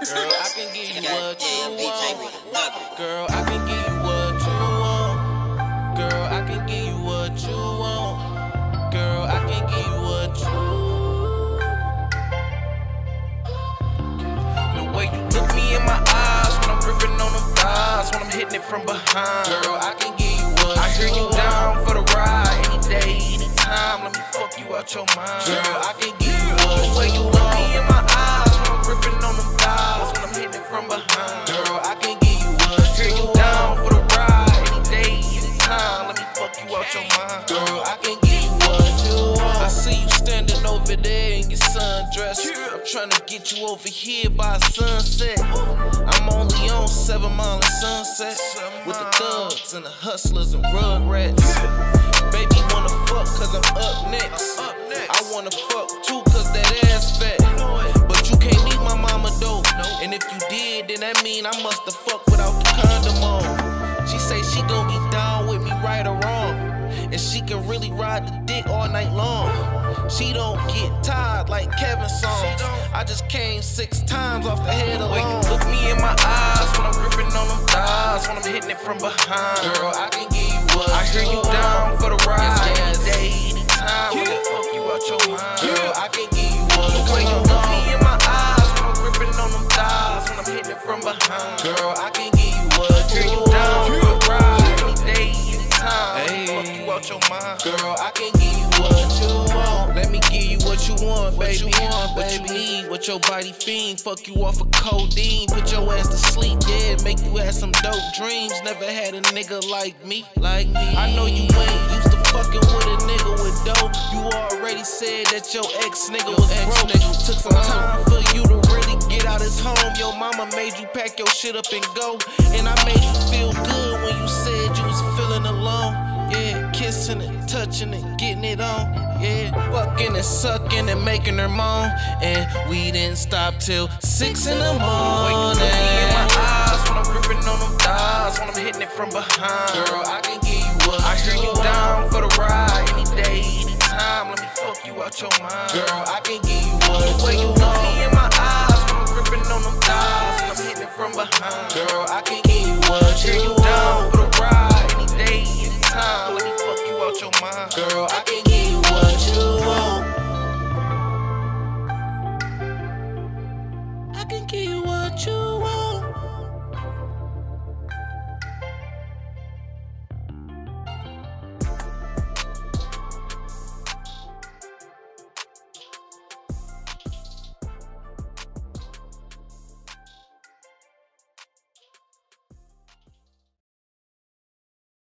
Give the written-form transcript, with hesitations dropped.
Girl, I can give you what you want. Girl, I can give you what you want. Girl, I can give you what you want. Girl, I can give you what you want. The way you look me in my eyes when I'm gripping on them thighs, when I'm hitting it from behind. Girl, I can give you what I hear you down for the ride. Any day, any time, let me fuck you out your mind. Girl, I can give you what the way you look me in my eyes when I'm gripping on them thighs, when I'm hitting it from behind. Girl, I can give you what I hear you down for the ride. Any day, any time, let me fuck you out your mind. Girl, I can give you what you want. I see you standing over there in your sundress. I'm trying to get you over here by sunset. I'm only on 7 Mile and Sunset with the thugs and the hustlers and rugrats. Baby wanna fuck cause I'm up next. I wanna fuck too cause that ass fat. But you can't leave my mama though. And if you did, then that mean I musta fuck without the condom on. She say she gon' be down with me right or wrong, and she can really ride the dick all night long. She don't get tired like Kevin's songs. I just came 6 times off the head alone. Look me in my eyes when I'm gripping on them thighs, when I'm hitting it from behind. Girl, I can give you what I hear you down for the ride. Any day, any time, when I fuck you out your mind. Girl, I can give you what the way you look me in my eyes when I'm gripping on them thighs, when I'm hitting it from behind. Girl, I can give you what I hear you down for the ride. Any day, any time, fuck you out your mind. Girl, I can give you what you want. Let me give you what you want, baby. What you need, what your body fiend. Fuck you off of codeine, put your ass to sleep, yeah. Make you have some dope dreams. Never had a nigga like me. I know you ain't used to fucking with a nigga with dope. You already said that your ex nigga was broke. Took some time for you to really get out his home. Your mama made you pack your shit up and go, and I made you feel good when you said you was feeling alone. Yeah, kissing it, touching it, getting it on. Yeah, fucking and sucking and making her moan. And we didn't stop till 6 in the morning. In my eyes when I'm gripping on them thighs, when I'm hitting it from behind. Girl, I can give you what I hear you down for the ride. Any day, any time, let me fuck you out your mind. Girl, I can give you what the way you look me in my eyes when I'm gripping on them thighs, when I'm hitting it from behind. Girl, I can give you what I hear you down for the ride. Any day, any time, let me fuck you out your mind. Girl, I can